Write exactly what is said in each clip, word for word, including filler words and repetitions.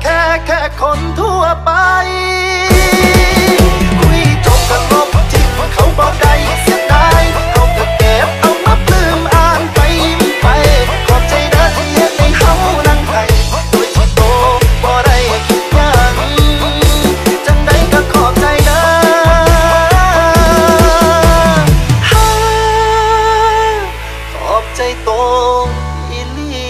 แค่แค่คนทั่วไปคุยจบกันลบจิ้มเขาบอกได้เสียดายเขาก็เก็บเอามาปลื้มอ่านไปยิ้มไปขอบใจเด้อที่เห็นในเฮานั่งไห้โดยที่โตบ่ได้คิดหยังจังใดก็ขอบใจเด้อขอบใจโตอีหลี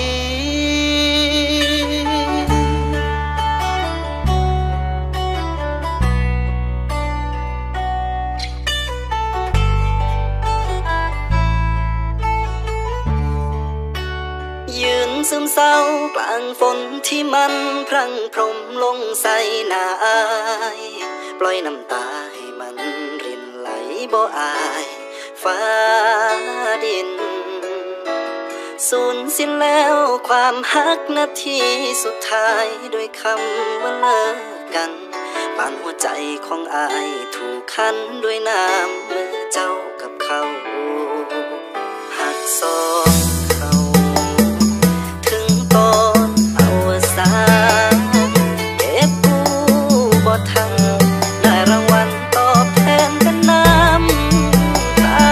ยืนซึมเศร้ากลางฝนที่มันพรั่งพรมลงใส่หน้าอายปล่อยน้ำตาให้มันรินไหลบ่อายฟ้าดินสูญสิ้นแล้วความฮักนาทีสุดท้ายด้วยคำว่าเลิกกันปานหัวใจของอายถูกคั้นด้วยน้ำมือเจ้ากับเขาหักสองเขาถึงตอนอวสานเก็บกูบ่ทันได้รางวัลตอบแทนเป็นน้ำตา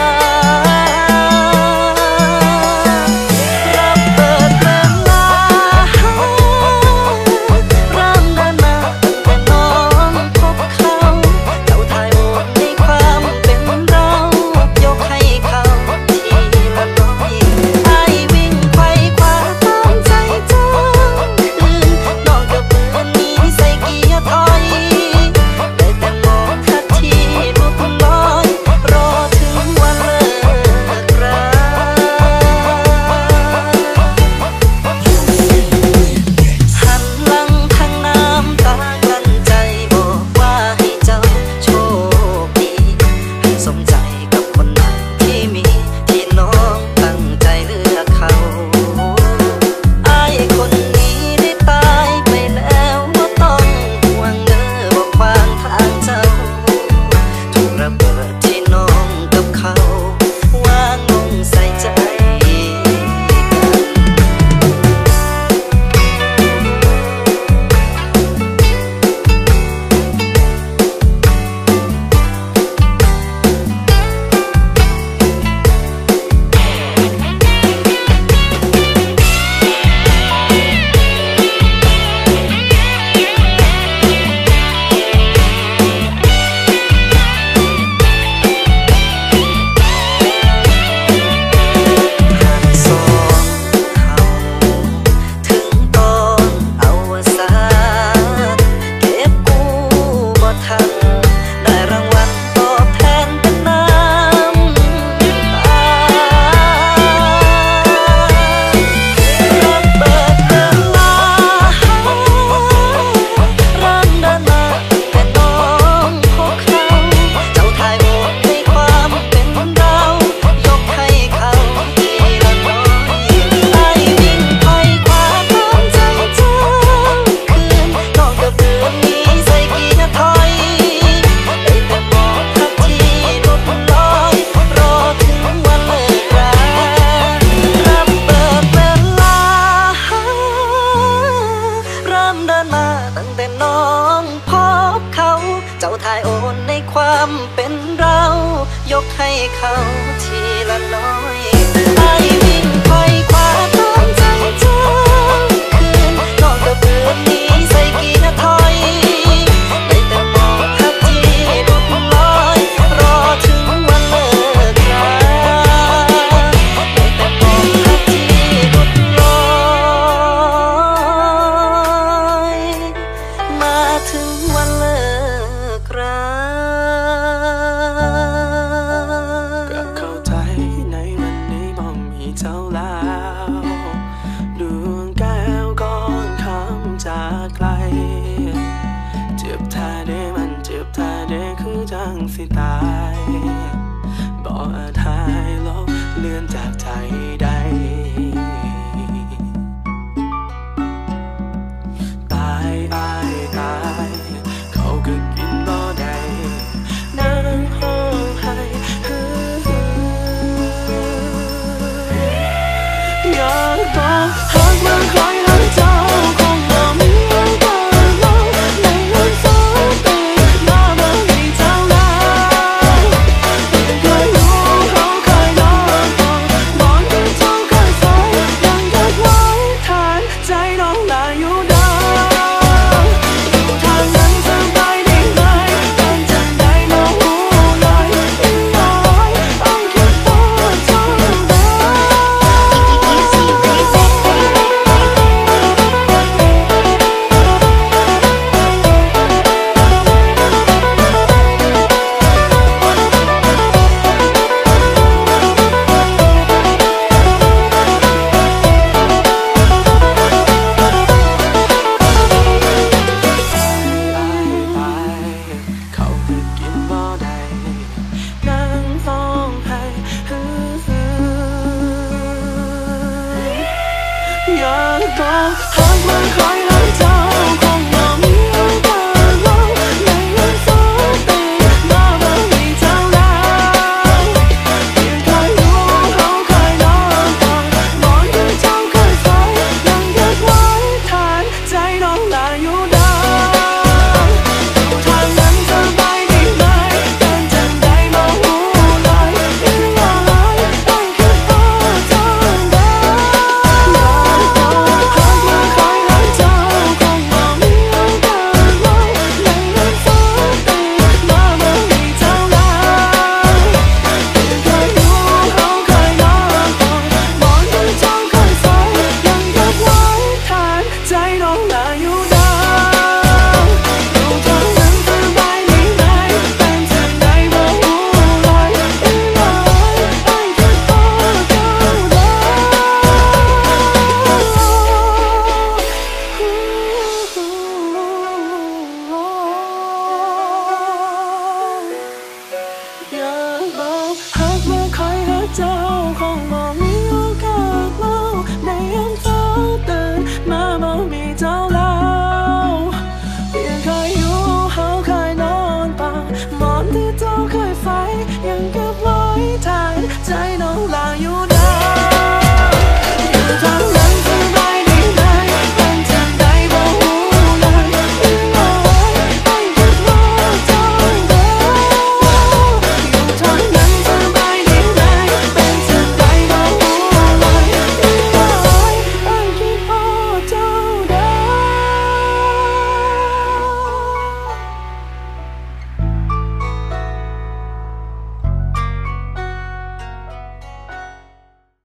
รับเปิดเวลาเริ่มเดินมาตั้งแต่น้องพบเขาเจ้าทายโอนในความเป็นเรายกให้เขาทีละน้อยไอ้วิ่งไขว่คว้าตามใจเจ้าคืนน้องก็เบื่อหนีใส่เกียร์ถอยได้แต่มองทัดที่ลุกลอยรอถึงวันเลิกราหันหลังทางน้ำตากลั้นใจบอกว่าให้เจ้าโชคดีให้สมใจกับคนนั้นที่มีที่น้องตั้งใจเลือกเขาไอ้คนนี้ได้ตายไปแล้วบ่ต้องห่วงเด้อบ่ขวางทางเจ้าถูกระเบิดที่น้องกับเขาวางลงใส่ใจสองเขาถึงตอนอวสานเก็บกูบ่ทันได้รางวัลตอบแทนเป็นน้ำตารับเปิดเวลาเริ่มเดินมาตั้งแต่น้องพบเขาเจ้าทายโอนในความเป็นเรายกให้เขาทีละน้อยไอ้วิ่งไขว่คว้าตามใจเจ้าคืนน้องก็เบื่อหนีใส่เกียร์ถอยได้แต่มองทักที่ลุกลอยรอถึงวันเลิกรารับเปิดเวลาเริ่มเดินมาตั้งแต่น้องพบเขาเจ้าทายโอนในความเป็นเรายกให้เขาทีละน้อย